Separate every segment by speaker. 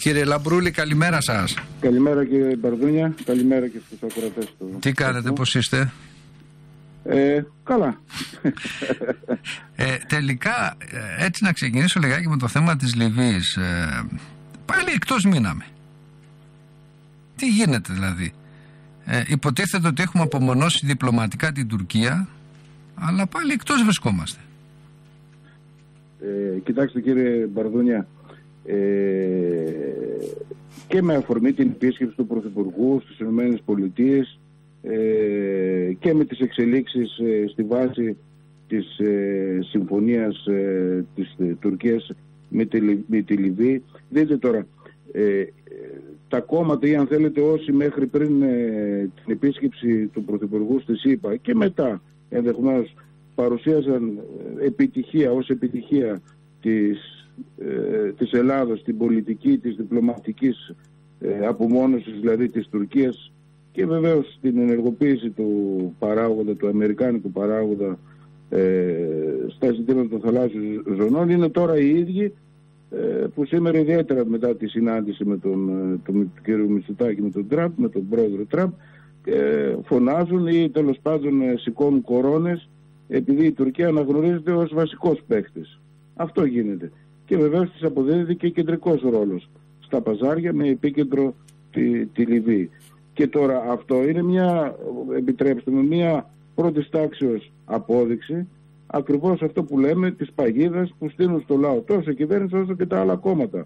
Speaker 1: Κύριε Λαμπρούλη, καλημέρα σας.
Speaker 2: Καλημέρα κύριε Μπαρδούνια, καλημέρα και στους ακροατές του.
Speaker 1: Τι κάνετε, πώς είστε?
Speaker 2: Καλά.
Speaker 1: Τελικά, έτσι να ξεκινήσω λιγάκι με το θέμα της Λιβύης. Πάλι εκτός μείναμε. Τι γίνεται δηλαδή? Υποτίθεται ότι έχουμε απομονώσει διπλωματικά την Τουρκία, αλλά πάλι εκτός βρισκόμαστε.
Speaker 2: Κοιτάξτε κύριε Μπαρδούνια, και με αφορμή την επίσκεψη του Πρωθυπουργού στις ΗΠΑ και με τις εξελίξεις στη βάση της συμφωνίας της Τουρκίας με τη Λιβύη, δείτε τώρα, τα κόμματα ή αν θέλετε όσοι μέχρι πριν την επίσκεψη του Πρωθυπουργού στη ΣΥΠΑ και μετά ενδεχομένως παρουσίαζαν επιτυχία της Ελλάδος, την πολιτική της διπλωματικής απομόνωσης δηλαδή της Τουρκίας και βεβαίως την ενεργοποίηση του παράγοντα, του αμερικάνικου παράγοντα στα ζητήματα των θαλάσσιων ζωνών, είναι τώρα οι ίδιοι που σήμερα ιδιαίτερα μετά τη συνάντηση με τον κύριο Μητσοτάκη, με τον Τραμπ, με τον πρόεδρο Τραμπ, φωνάζουν ή τέλος πάντων σηκώνουν κορώνες επειδή η Τουρκία αναγνωρίζεται ως βασικός παίκτης. Αυτό γίνεται. Και βεβαίως της αποδίδεται και κεντρικός ρόλος στα παζάρια με επίκεντρο τη Λιβύη. Και τώρα αυτό είναι μια πρώτης τάξεως απόδειξη ακριβώς αυτό που λέμε της παγίδας που στείλουν στο λαό τόσο η κυβέρνηση όσο και τα άλλα κόμματα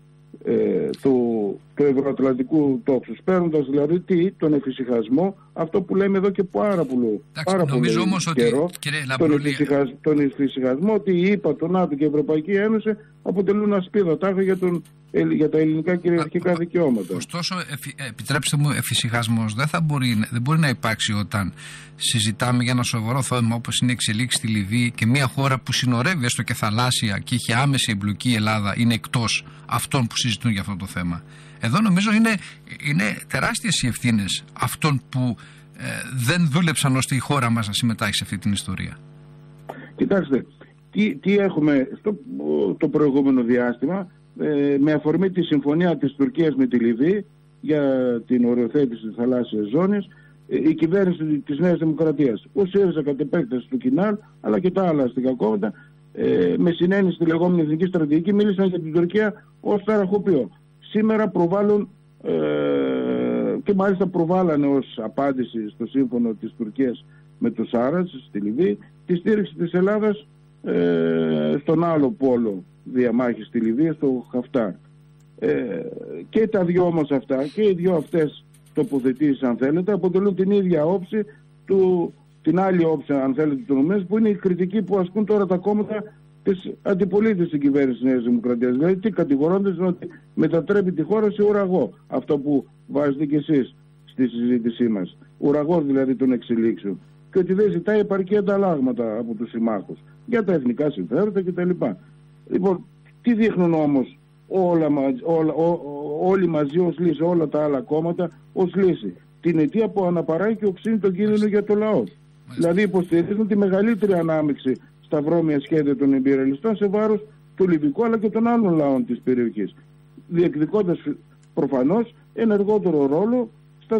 Speaker 2: του ευρωατλαντικού τόξου, παίρνοντας δηλαδή τον εφησυχασμό, αυτό που λέμε εδώ και πάρα πολύ καιρό, τον εφησυχασμό ότι η ΕΠΑ, το ΝΑΤΟ και η Ευρωπαϊκή Ένωση αποτελούν ασπίδα τάχα για τα ελληνικά κυριαρχικά δικαιώματα.
Speaker 1: Ωστόσο, επιτρέψτε μου, εφησυχασμός δεν μπορεί να υπάρξει όταν συζητάμε για ένα σοβαρό θέμα όπως είναι η εξελίξη στη Λιβύη και μια χώρα που συνορεύει έστω και θαλάσσια και είχε άμεση εμπλοκή η Ελλάδα είναι εκτός αυτών που συζητούν για αυτό το θέμα. Εδώ νομίζω είναι τεράστιες οι ευθύνες αυτών που δεν δούλεψαν ώστε η χώρα μας να συμμετάχει σε αυτή την ιστορία.
Speaker 2: Κοιτάξτε, τι έχουμε το προηγούμενο διάστημα με αφορμή τη συμφωνία της Τουρκίας με τη Λιβύη για την οριοθέτηση της θαλάσσιας ζώνης, η κυβέρνηση της Νέας Δημοκρατίας, ο ΣΥΡΙΖΑ κατ' επέκταση του Κινάλ, αλλά και τα άλλα αστικά κόμματα, με συνένεση στη λεγόμενη εθνική στρατηγική, μίλησαν για την Τουρκία ως ταραχοποιό. Σήμερα προβάλλουν και μάλιστα προβάλλανε ως απάντηση στο σύμφωνο της Τουρκίας με τους Άραβες στη Λιβύη τη στήριξη της Ελλάδας στον άλλο πόλο διαμάχης στη Λιβύη, στο Χαφτάρ. Και τα δυο όμως αυτά και οι δυο αυτές τοποθετήσεις αν θέλετε αποτελούν την ίδια όψη την άλλη όψη αν θέλετε του νομές, που είναι η κριτική που ασκούν τώρα τα κόμματα της αντιπολίτευσης στην κυβέρνηση της Νέας Δημοκρατίας. Δηλαδή τι κατηγορώντας ότι μετατρέπει τη χώρα σε ουραγό, αυτό που βάζετε κι εσείς στη συζήτησή μας, ουραγός δηλαδή των εξελίξεων, και ότι δεν ζητάει επαρκή ανταλλάγματα από τους συμμάχους για τα εθνικά συμφέροντα κτλ. Λοιπόν, τι δείχνουν όμως όλοι μαζί ως λύση, όλα τα άλλα κόμματα ως λύση? Την αιτία που αναπαράγει και οξύνει τον κίνδυνο για το λαό. Δηλαδή υποστηρίζουν τη μεγαλύτερη ανάμειξη στα βρώμια σχέδια των εμπειριαλιστών σε βάρος του Λιβυκού αλλά και των άλλων λαών της περιοχής, διεκδικώντας προφανώς ενεργότερο ρόλο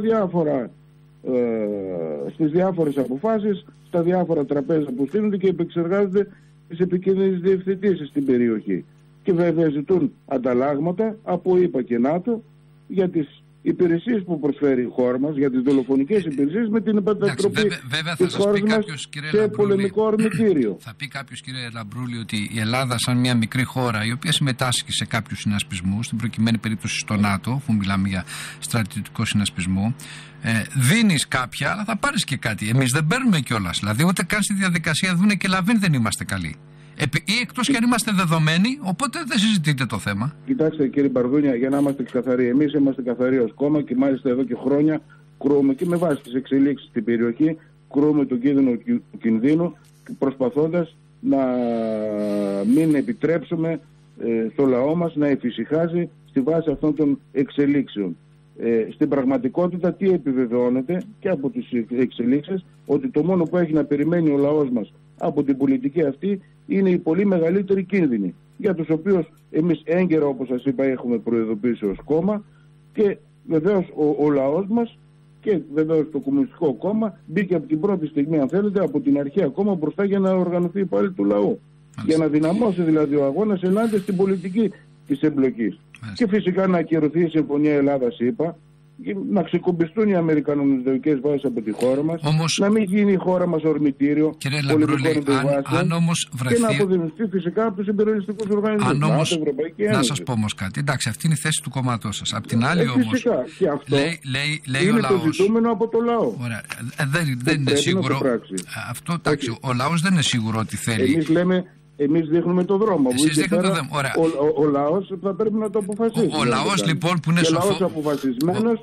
Speaker 2: στις διάφορες αποφάσεις, στα διάφορα τραπέζια που στείλονται και επεξεργάζονται τις επικίνδυνες διευθετήσεις στην περιοχή. Και βέβαια ζητούν ανταλλάγματα από ΗΠΑ και ΝΑΤΟ για τις υπηρεσίες που προσφέρει η χώρα μας, για τις δολοφονικές υπηρεσίες, με την επαναστροφή της χώρας μας σε πολεμικό ορμητήριο.
Speaker 1: Θα πει κάποιος, κύριε Λαμπρούλη, ότι η Ελλάδα σαν μια μικρή χώρα η οποία συμμετάσχει σε κάποιους συνασπισμούς, στην προκειμένη περίπτωση στο ΝΑΤΟ, αφού μιλάμε για στρατιωτικό συνασπισμό, δίνεις κάποια αλλά θα πάρεις και κάτι. Εμείς δεν παίρνουμε κιόλας, δηλαδή ούτε καν στη διαδικασία δούνε και λαβήν δεν είμαστε καλοί. Ή εκτός κι αν είμαστε δεδομένοι, οπότε δεν συζητείτε το θέμα.
Speaker 2: Κοιτάξτε κύριε Μπαρδούνια, για να είμαστε καθαροί, εμείς είμαστε καθαροί ως κόμμα και μάλιστα εδώ και χρόνια κρούμε και με βάση τις εξελίξεις στην περιοχή, κρούμε τον κίνδυνο του κινδύνου, προσπαθώντας να μην επιτρέψουμε στο λαό μας να εφησυχάζει στη βάση αυτών των εξελίξεων. Στην πραγματικότητα τι επιβεβαιώνεται και από τις εξελίξεις, ότι το μόνο που έχει να περιμένει ο λαός μας από την πολιτική αυτή είναι οι πολύ μεγαλύτεροι κίνδυνοι, για τους οποίους Εμείς έγκαιρα, όπως σας είπα, έχουμε προειδοποιήσει ως κόμμα και βεβαίως ο λαός μας και βεβαίως το Κομμουνιστικό Κόμμα μπήκε από την πρώτη στιγμή, αν θέλετε, από την αρχή ακόμα μπροστά για να οργανωθεί πάλι του λαού. Για να δυναμώσει δηλαδή ο αγώνας ενάντια στην πολιτική της εμπλοκής. Και φυσικά να ακυρωθεί η Συμφωνία Ελλάδα-ΣΥΠΑ, να ξεκουμπιστούν οι αμερικανομισδοικές βάσεις από τη χώρα μας, να μην γίνει η χώρα μας ορμητήριο πολιτικών εντεγβάσεων και να αποδημιστεί φυσικά από τους υπερελιστικούς οργανισμούς.
Speaker 1: Να σας πω όμως κάτι, εντάξει, αυτή είναι η θέση του κόμματός σας. Απ' την άλλη όμως,
Speaker 2: φυσικά, και αυτό
Speaker 1: λέει
Speaker 2: είναι
Speaker 1: ο λαός,
Speaker 2: το ζητούμενο από το λαό.
Speaker 1: Ωραία, δεν είναι σίγουρο. Αυτό, εντάξει, ο λαός δεν είναι σίγουρο ότι θέλει.
Speaker 2: Εμείς δείχνουμε το δρόμο.
Speaker 1: Εσείς δείχνετε το δρόμο.
Speaker 2: Ο λαός θα πρέπει να το αποφασίσει.
Speaker 1: Ο λαός λοιπόν που είναι
Speaker 2: σοφός. Ο λαός αποφασισμένος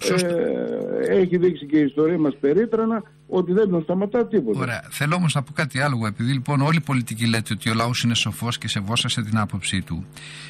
Speaker 2: έχει δείξει και η ιστορία μας περίτρανα ότι δεν τον σταματά τίποτα.
Speaker 1: Ωραία. Θέλω όμως να πω κάτι άλλο. Επειδή λοιπόν όλοι οι πολιτικοί λέτε ότι ο λαός είναι σοφός και σεβόσαστε την άποψή του.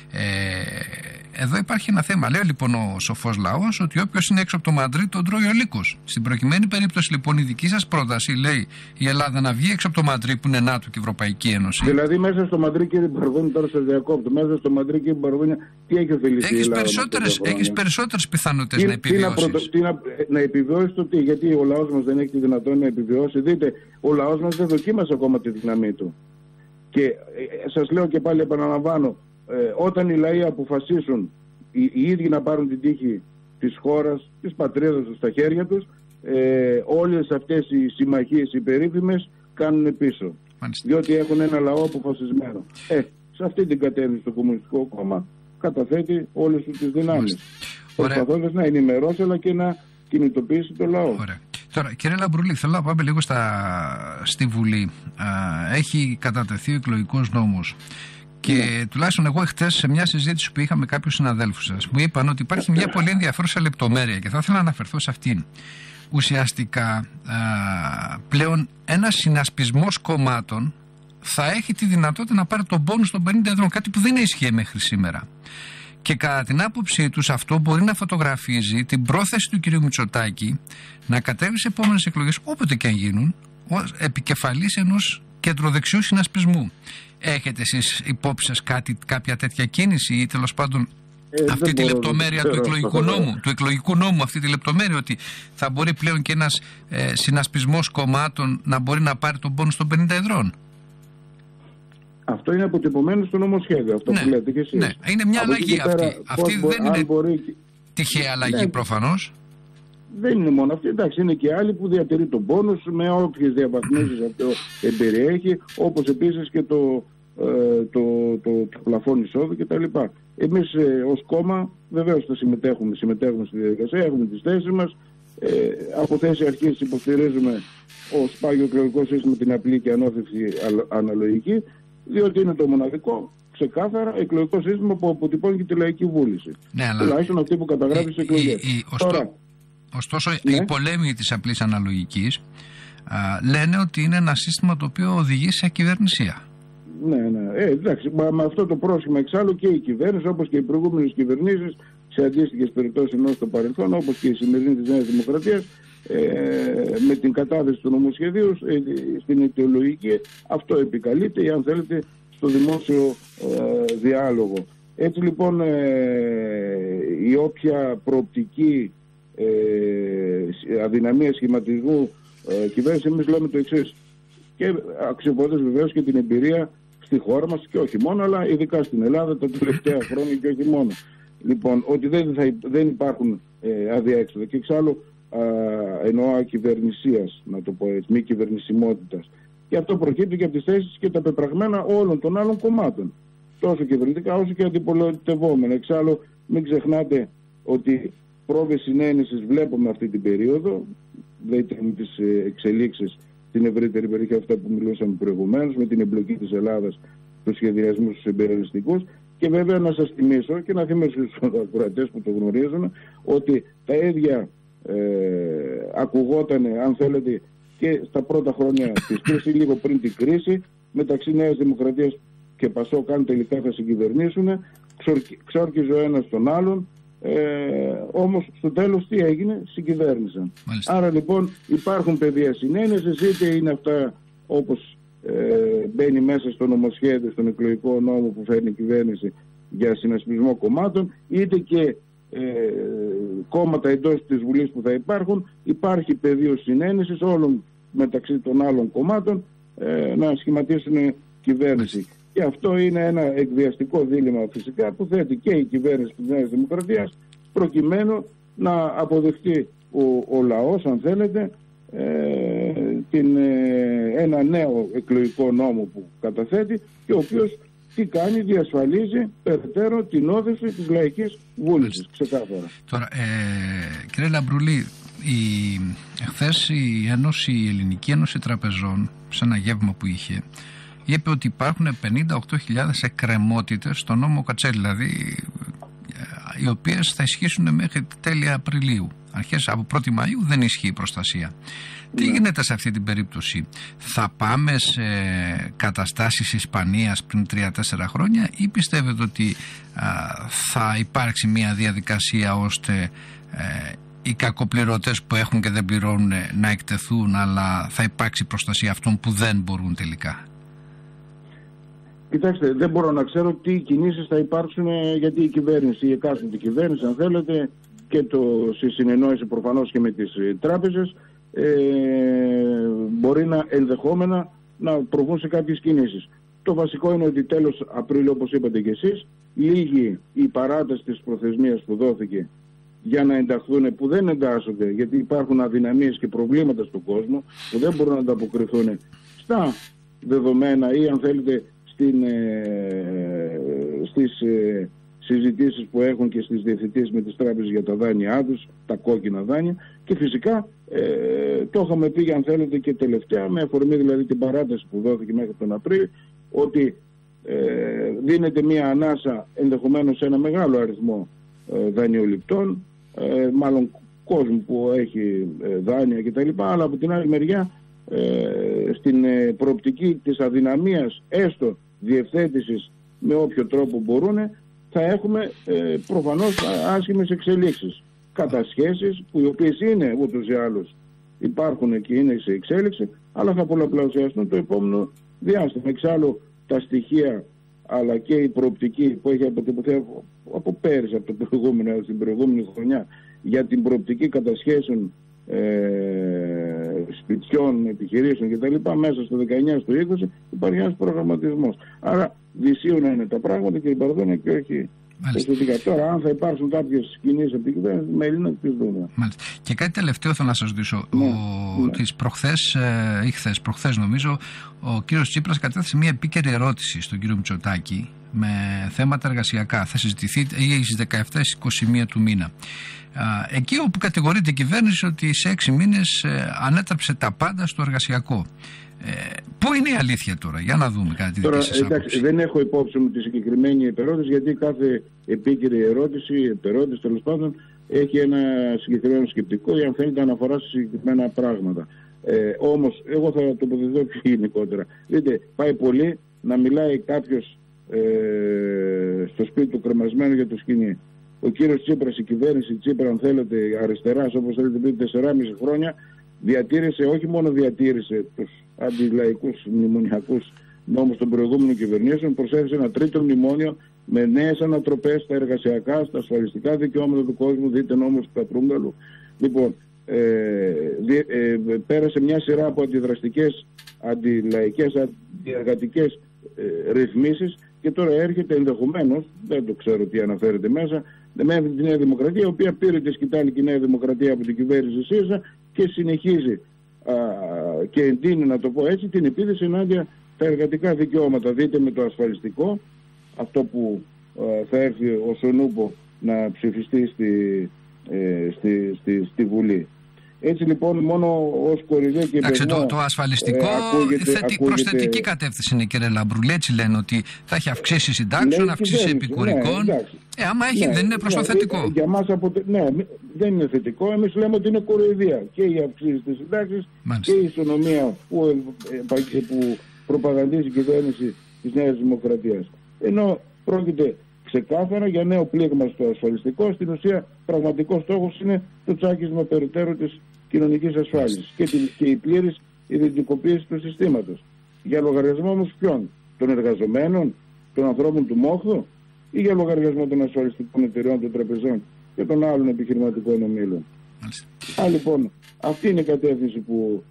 Speaker 1: Εδώ υπάρχει ένα θέμα. Λέει λοιπόν ο σοφός λαός ότι όποιος είναι έξω από το Μαντρίτ τον τρώει ο λύκος. Στην προκειμένη περίπτωση λοιπόν η δική σας πρόταση λέει η Ελλάδα να βγει έξω από το Μαντρίτ που είναι ΝΑΤΟ και Ευρωπαϊκή Ένωση. Δηλαδή
Speaker 2: μέσα στο Μαντρίτ, κύριε Μπαρδούνη, τώρα σας διακόπτω, μέσα στο Μαντρίτ, κύριε Μπαρδούνη, τι έχει ωφεληθεί η Ελλάδα?
Speaker 1: Έχεις περισσότερες πιθανότητες να επιβιώσεις.
Speaker 2: Να επιβιώσει το τι? Γιατί ο λαός μας δεν έχει τη δυνατότητα να επιβιώσει? Δείτε, ο λαός μας δεν δοκίμασε ακόμα τη δύναμή του. Και σας λέω και πάλι επαναλαμβάνω, όταν οι λαοί αποφασίσουν οι ίδιοι να πάρουν την τύχη της χώρας, της πατρίδας τους στα χέρια τους, όλες αυτές οι συμμαχίες οι περίφημες κάνουν πίσω. Διότι έχουν ένα λαό αποφασισμένο. Σε αυτή την κατεύθυνση το Κομμουνιστικό Κόμμα καταθέτει όλες τις δυνάμεις. Προσπαθώντας να ενημερώσει αλλά και να κινητοποιήσει το λαό.
Speaker 1: Ωραία. Τώρα, κύριε Λαμπρούλη, θέλω να πάμε λίγο στη Βουλή. Έχει κατατεθεί ο εκλογικός νόμος. Και τουλάχιστον εγώ εχθές σε μια συζήτηση που είχα με κάποιους συναδέλφους σας, μου είπαν ότι υπάρχει μια πολύ ενδιαφέρουσα λεπτομέρεια και θα ήθελα να αναφερθώ σε αυτήν. Ουσιαστικά πλέον ένας συνασπισμός κομμάτων θα έχει τη δυνατότητα να πάρει τον πόνους των 50 εδρών, κάτι που δεν ίσχυε μέχρι σήμερα. Και κατά την άποψή τους αυτό μπορεί να φωτογραφίζει την πρόθεση του κ. Μητσοτάκη να κατέβει σε επόμενες εκλογές, όποτε και αν γίνουν, ως επικεφαλής ενός κεντροδεξιού συνασπισμού. Έχετε εσείς υπόψη σας κάποια τέτοια κίνηση ή τέλος πάντων αυτή τη λεπτομέρεια του εκλογικού νόμου, αυτή τη λεπτομέρεια ότι θα μπορεί πλέον και ένας συνασπισμός κομμάτων να μπορεί να πάρει τον πόνο των 50 εδρών?
Speaker 2: Αυτό είναι αποτυπωμένο στο νομοσχέδιο, αυτό που λέτε και εσείς.
Speaker 1: Ναι, είναι μια αλλαγή αυτή δεν είναι τυχαία αλλαγή προφανώς.
Speaker 2: Δεν είναι μόνο αυτή, εντάξει, είναι και άλλοι που διατηρεί τον πόνους με όποιες διαβαθμίσεις αυτό εμπεριέχει, όπως επίσης και το πλαφόν εισόδου κτλ. Εμείς ως κόμμα βεβαίως θα συμμετέχουμε στη διαδικασία, έχουμε τις θέσεις μας. Από θέση αρχής υποστηρίζουμε ως πάγιο εκλογικό σύστημα την απλή και ανώθευση αναλογική, διότι είναι το μοναδικό ξεκάθαρα εκλογικό σύστημα που αποτυπώνει και τη λαϊκή βούληση.
Speaker 1: Ναι,
Speaker 2: τουλάχιστον αυτή που καταγράφει στις εκλογές.
Speaker 1: Ωστόσο, οι πολέμοι της απλής αναλογικής λένε ότι είναι ένα σύστημα το οποίο οδηγεί σε ακυβερνησία.
Speaker 2: Ναι. Εντάξει, με αυτό το πρόσχημα εξάλλου και η κυβέρνηση, όπως και οι προηγούμενες κυβερνήσεις σε αντίστοιχες περιπτώσεις ενώ στο παρελθόν, όπως και η σημερινή της Νέας Δημοκρατίας, με την κατάθεση του νομοσχεδίου στην αιτιολογική, αυτό επικαλείται ή αν θέλετε στο δημόσιο διάλογο. Έτσι λοιπόν η όποια προοπτική αδυναμία σχηματισμού κυβέρνηση, εμείς λέμε το εξής, και αξιοποιώντας βεβαίως και την εμπειρία στη χώρα μας και όχι μόνο, αλλά ειδικά στην Ελλάδα τα τελευταία χρόνια και όχι μόνο. Λοιπόν, ότι δεν υπάρχουν αδιέξοδα και εξάλλου εννοώ ακυβερνησίας, να το πω έτσι, μη κυβερνησιμότητας. Και αυτό προκύπτει και από τις θέσεις και τα πεπραγμένα όλων των άλλων κομμάτων, τόσο κυβερνητικά όσο και αντιπολιτευόμενα. Εξάλλου μην ξεχνάτε ότι πρόβες συνένεσης βλέπουμε αυτή την περίοδο, δείτε με τις εξελίξεις στην ευρύτερη περιοχή, αυτά που μιλούσαμε προηγουμένως, με την εμπλοκή της Ελλάδας στους σχεδιασμούς τους εμπειριστικούς. Και βέβαια να σας θυμίσω και να θυμίσω στους ακροατές που το γνωρίζουν ότι τα ίδια ακουγόταν, αν θέλετε, και στα πρώτα χρόνια της κρίσης, λίγο πριν την κρίση, μεταξύ Νέας Δημοκρατίας και ΠΑΣΟΚ, αν τελικά θα συγκυβερνήσουν, ξόρκιζε ο ένας τον άλλον, όμως στο τέλος τι έγινε? Συγκυβέρνησαν. Μάλιστα. Άρα λοιπόν υπάρχουν πεδία συνένεσης, είτε είναι αυτά όπως μπαίνει μέσα στο νομοσχέδιο, στον εκλογικό νόμο που φέρνει η κυβέρνηση, για συνασπισμό κομμάτων, είτε και κόμματα εντός της Βουλής που θα υπάρχουν. Υπάρχει πεδίο συνένεσης όλων μεταξύ των άλλων κομμάτων να σχηματίσουν κυβέρνηση. Και αυτό είναι ένα εκβιαστικό δίλημμα φυσικά που θέτει και η κυβέρνηση της Νέας Δημοκρατίας, προκειμένου να αποδεχτεί ο λαός, αν θέλετε, ένα νέο εκλογικό νόμο που καταθέτει και ο οποίος τι κάνει, διασφαλίζει περαιτέρω την όθηση της λαϊκής βούλησης, ξεκάθαρα.
Speaker 1: Τώρα, κύριε Λαμπρουλή, χθες η Ελληνική Ένωση Τραπεζών, σε ένα γεύμα που είχε, είπε ότι υπάρχουν 58.000 εκκρεμότητες στο νόμο Κατσέλη, δηλαδή οι οποίες θα ισχύσουν μέχρι τέλη Απριλίου. Αρχές από 1η Μαΐου δεν ισχύει η προστασία. Τι γίνεται σε αυτή την περίπτωση? Θα πάμε σε καταστάσεις Ισπανίας πριν 3-4 χρόνια ή πιστεύετε ότι θα υπάρξει μια διαδικασία ώστε οι κακοπληρωτές που έχουν και δεν πληρώνουν να εκτεθούν, αλλά θα υπάρξει προστασία αυτών που δεν μπορούν τελικά?
Speaker 2: Κοιτάξτε, δεν μπορώ να ξέρω τι κινήσεις θα υπάρξουν, γιατί η κυβέρνηση, η εκάστοτε κυβέρνηση, αν θέλετε, και σε συνεννόηση προφανώς και με τις τράπεζες, μπορεί ενδεχόμενα να προβούν σε κάποιες κινήσεις. Το βασικό είναι ότι τέλος Απρίλιο, όπως είπατε και εσείς, λύγει η παράταση της προθεσμίας που δόθηκε για να ενταχθούν, που δεν εντάσσονται, γιατί υπάρχουν αδυναμίες και προβλήματα στον κόσμο που δεν μπορούν να ανταποκριθούν στα δεδομένα ή, αν θέλετε, στις συζητήσεις που έχουν και στις διευθυντήσεις με τις τράπεζες για τα δάνειά τους, τα κόκκινα δάνεια, και φυσικά το είχαμε πει, αν θέλετε, και τελευταία, με αφορμή δηλαδή την παράταση που δόθηκε μέχρι τον Απρίλιο, ότι δίνεται μία ανάσα ενδεχομένως σε ένα μεγάλο αριθμό δανειοληπτών, μάλλον κόσμου που έχει δάνεια κτλ. Αλλά από την άλλη μεριά, στην προοπτική της αδυναμίας έστω διευθέτησης με όποιο τρόπο μπορούν, θα έχουμε προφανώς άσχημες εξελίξεις, κατασχέσεις που οι οποίες είναι ούτως ή άλλως υπάρχουν και είναι σε εξέλιξη, αλλά θα πολλαπλασιαστούν το επόμενο διάστημα. Εξάλλου τα στοιχεία αλλά και η προοπτική που έχει αποτυπωθεί από πέρυσι, από την προηγούμενη χρονιά, για την προοπτική κατασχέσεων σπιτιών, επιχειρήσεων κτλ. Μέσα στο 19, στο 20 υπάρχει ένας προγραμματισμός. Άρα δυσίων είναι τα πράγματα και υπαρδούν και όχι θετικά. Τώρα, αν θα υπάρξουν κάποιες κινήσεις από την κυβέρνηση, με Έλληνα τις δούμε.
Speaker 1: Μάλιστα. Και κάτι τελευταίο θέλω να σας ρωτήσω. Προχθές νομίζω, ο κύριος Τσίπρας κατέθεσε μια επίκαιρη ερώτηση στον κύριο Μητσοτάκη με θέματα εργασιακά. Θα συζητηθεί στις 17-21 του μήνα. Εκεί όπου κατηγορείται η κυβέρνηση ότι σε 6 μήνες ανέτρεψε τα πάντα στο εργασιακό. Πού είναι η αλήθεια τώρα? Για να δούμε κάτι.
Speaker 2: Τώρα, εντάξει, δεν έχω υπόψη μου τη συγκεκριμένη επερώτηση, γιατί κάθε επίκαιρη ερώτηση, τέλος πάντων, έχει ένα συγκεκριμένο σκεπτικό ή, αν θέλετε, αναφορά σε συγκεκριμένα πράγματα. Όμως, εγώ θα τοποθετηθώ πιο γενικότερα. Δείτε, πάει πολύ να μιλάει κάποιος στο σπίτι του κρεμασμένο για το σκηνή. Ο κύριος Τσίπρας, η κυβέρνηση Τσίπρα, αν θέλετε, αριστεράς, όπως θέλετε πριν 4,5 χρόνια, διατήρησε, όχι μόνο διατήρησε τους αντιλαϊκούς μνημονιακούς νόμους των προηγούμενων κυβερνήσεων, προσέθεσε ένα τρίτο μνημόνιο με νέες ανατροπές στα εργασιακά, στα ασφαλιστικά δικαιώματα του κόσμου, δείτε νόμος του Κατρούγκαλου. Λοιπόν, πέρασε μια σειρά από αντιδραστικές, αντιλαϊκές, αντιεργατικές ρυθμίσεις και τώρα έρχεται ενδεχομένως, δεν το ξέρω τι αναφέρεται μέσα, με τη Νέα Δημοκρατία, η οποία πήρε τη σκητάλη και η Νέα Δημοκρατία από την κυβέρνηση ΣΥΡΙΖΑ και συνεχίζει και εντείνει, να το πω έτσι, την επίθεση ενάντια τα εργατικά δικαιώματα. Δείτε με το ασφαλιστικό, αυτό που θα έρθει ο Σονούπο να ψηφιστεί στη Βουλή. Έτσι λοιπόν, μόνο ως κορυδέ και
Speaker 1: παιδμό, το ασφαλιστικό προς θετική κατεύθυνση είναι, κύριε Λαμπρουλή. Έτσι λένε ότι θα έχει αυξήσει συντάξεων, αυξήσει επικουρικών. Άμα έχει, δεν είναι προς το θετικό.
Speaker 2: Για μας δεν είναι θετικό. Εμείς λέμε ότι είναι κοροϊδία και η αυξήση της συντάξης και η ισονομία που προπαγανδίζει η κυβέρνηση της Νέας Δημοκρατίας. Ενώ πρόκειται ξεκάθαρα για νέο πλήγμα στο ασφαλιστικό. Στην ουσία, πραγματικός στόχος είναι το τσάκισμα περαιτέρω της κοινωνικής ασφάλισης και η πλήρης ιδιωτικοποίηση του συστήματος. Για λογαριασμό όμως ποιον? Των εργαζομένων, των ανθρώπων του μόχθου? ή για λογαριασμό των ασφαλιστικών εταιρεών, των τραπεζών και των άλλων επιχειρηματικών ομίλων. Λοιπόν, αυτή είναι η κατεύθυνση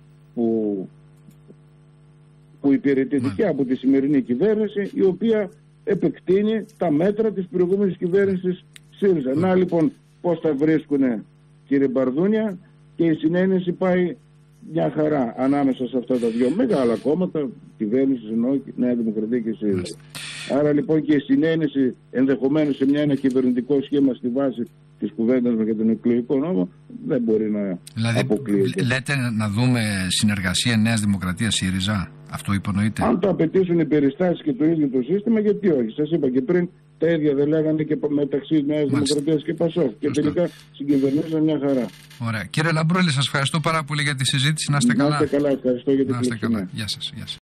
Speaker 2: που υπηρετείται και από τη σημερινή κυβέρνηση, η οποία επεκτείνει τα μέτρα της προηγούμενης κυβέρνησης ΣΥΡΙΖΑ. Να λοιπόν πώς τα βρίσκουν, κύριε Μπαρδούνια, και η συνένεση πάει μια χαρά ανάμεσα σε αυτά τα δύο μεγάλα κόμματα, κυβέρνηση εννοώ, Νέα Δημοκρατία και ΣΥΡΙΖΑ. Άρα λοιπόν και η συνένεση ενδεχομένως σε ένα κυβερνητικό σχήμα στη βάση της κουβέντας με για τον εκλογικό νόμο δεν μπορεί να αποκλείεται.
Speaker 1: Λέτε να δούμε συνεργασία Νέας Δημοκρατίας ΣΥΡΙΖΑ, αυτό υπονοείτε?
Speaker 2: Αν το απαιτήσουν οι περιστάσεις και το ίδιο το σύστημα, γιατί όχι? Σας είπα και πριν, τα ίδια δεν λέγανε και μεταξύ Νέας Δημοκρατίας και ΠΑΣΟΚ. Και τελικά συγκυβερνήσαν μια χαρά.
Speaker 1: Ωραία. Κύριε Λαμπρούλη, σας ευχαριστώ πάρα πολύ για τη συζήτηση. Να είστε καλά.
Speaker 2: Να είστε καλά, ευχαριστώ για την
Speaker 1: Να είστε καλά. Γεια σας.